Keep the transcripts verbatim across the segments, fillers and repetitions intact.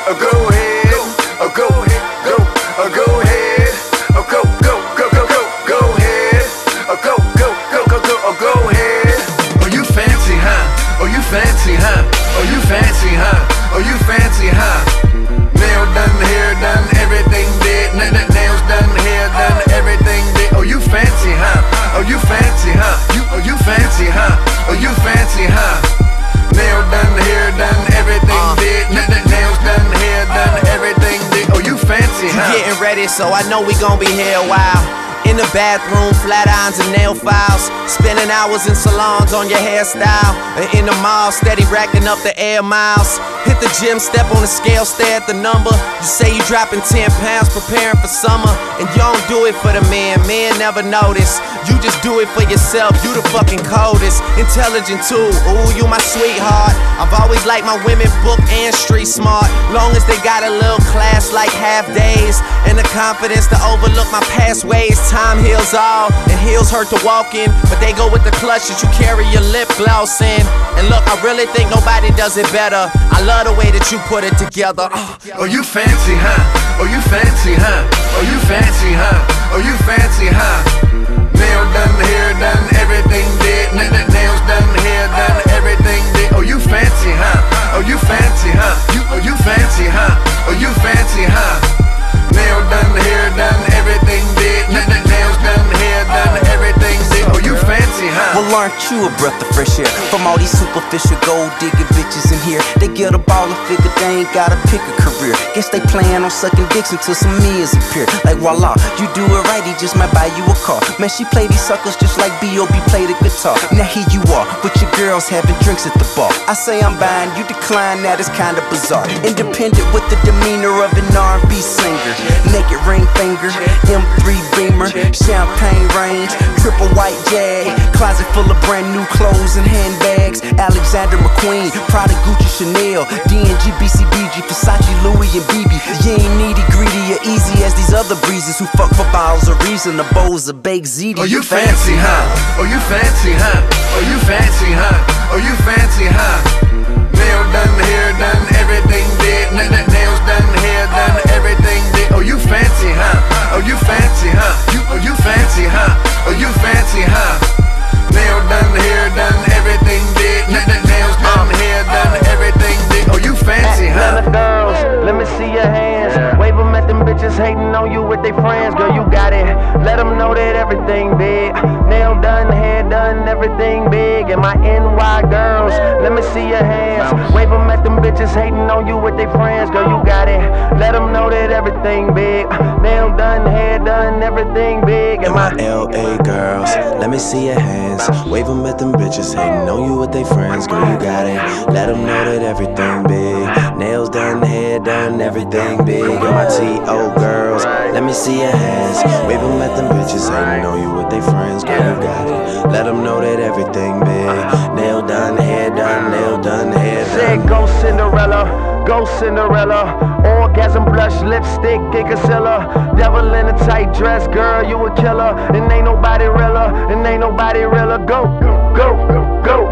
oh go ahead, oh go ahead, go, oh go ahead, oh go, go, go, go, go, go ahead, oh go, go, go, go, go, oh go ahead. Oh you fancy, huh? Oh you fancy, huh? Oh you fancy, huh? Oh you fancy, huh? Nail done, hair done, everything did. Nails done, hair done, everything did. Oh you fancy, huh? Oh you fancy, huh? You, oh you fancy, huh? Oh you fancy, huh? Nail done, hair done, everything uh, did. Nails done, hair done, everything did. Oh you fancy, huh? You getting ready, so I know we gon' be here a while. In the bathroom, flat irons and nail files. Spending hours in salons on your hairstyle. And in the mall, steady racking up the air miles. Hit the gym, step on the scale, stare at the number. You say you dropping ten pounds, preparing for summer. And you don't do it for the men, men never notice. You just do it for yourself, you the fucking coldest. Intelligent too, ooh, you my sweetheart. I've always liked my women book and street smart. Long as they got a little class like half days. And the confidence to overlook my past ways. Time heals all, and heels hurt to walk in. But they go with the clutch that you carry your lip gloss in. And look, I really think nobody does it better. I love the way that you put it together. uh. Oh you fancy, huh? Oh you fancy, huh? Oh you fancy, huh? Oh you fancy, huh? Nail done, hair done, everything did. Nails done, hair done, everything did. Oh you fancy, huh? Oh you fancy, huh? You, oh you fancy, huh? Oh you fancy, huh? Nail done, hair done, everything did. Nails done, hair done, everything did. Oh you fancy, huh? Well, aren't you a breath of fresh air? From all these superficial gold digging bitches in here, they get a ball and figure they ain't gotta pick a career. Guess they plan on sucking dicks until some meals appear. Like voila, you do it right, he just might buy you a car. Man, she play these suckers just like B O B play the guitar. Now here you are, with your girls having drinks at the bar. I say I'm buying, you decline, that is kinda bizarre. Independent with the demeanor of an R and B singer. Naked ring finger, M three Beamer, champagne range, triple white Jag, closet full of brand new clothes and handbags. Alexander McQueen, Prada, Gucci, Chanel, D and G, B C B G, Versace, Louis and B B. You ain't needy, greedy, or easy as these other breezes who fuck for bottles of reason, the bowls of baked ziti. Oh you fancy, huh? Oh you fancy, huh? Oh you fancy, huh? Oh you fancy, huh? Nail done, hair done, everything did. Nails done, hair done, everything did. Oh you fancy, huh? Oh you fancy, huh? You, oh you fancy, huh? Oh you fancy, huh? Nail done, hair done, everything did. Nails done, hair done, everything did. Oh you fancy, huh? Atlanta girls, let me see your hands. Wave them at them bitches hating on you with their friends. Girl, you got it. Let them know that everything big. Nail done, hair done, everything big. And my N Y girls, let me see your hands. Wave them at them bitches hating on you with their friends. Girl, you got it. Let them know that everything big. Nail done, hair done, everything big. And my L A girls, let me see your hands. Wave them at them bitches hating on you with their friends. Girl, you got it. Let them know that everything big. Nails done, hair done, everything big. And my T O girls, let me see your hands. Wave them at them bitches hating on you with their friends. Girl, you got it. Let them know that everything big. Nail done, hair done, nail done, hair done. Said go Cinderella, go Cinderella. Orgasm blush, lipstick, and concealer. Devil in a tight dress, girl, you a killer. And ain't nobody realer, and ain't nobody realer. Go, go, go, go,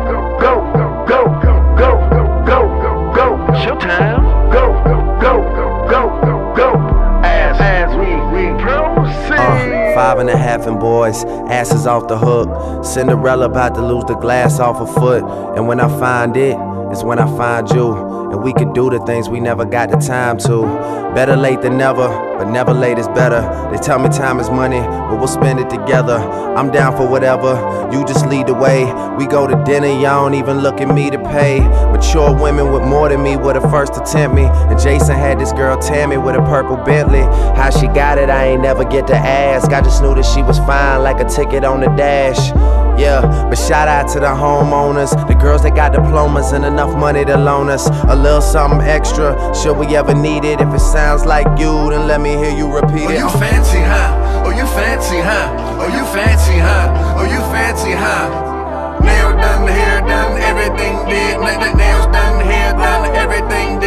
go, go, go, go, go, go. Showtime. Go, go, go, go, go. As, as we, we proceed. Uh, five and a half and boys, asses off the hook. Cinderella about to lose the glass off her foot. And when I find it, it's when I find you. And we can do the things we never got the time to. Better late than never, but never late is better. They tell me time is money, but we'll spend it together. I'm down for whatever, you just lead the way. We go to dinner, y'all don't even look at me to pay. Mature women with more than me were the first to tempt me. And Jason had this girl Tammy with a purple Bentley. How she got it, I ain't never get to ask. I just knew that she was fine like a ticket on the dash. Yeah, but shout out to the homeowners, the girls that got diplomas and enough money to loan us a little something extra, should we ever need it. If it sounds like you, then let me hear you repeat it. Oh you fancy, huh? Oh you fancy, huh? Oh you fancy, huh? Oh you fancy, huh? Nail done, hair done, everything did. Nails done, hair done, everything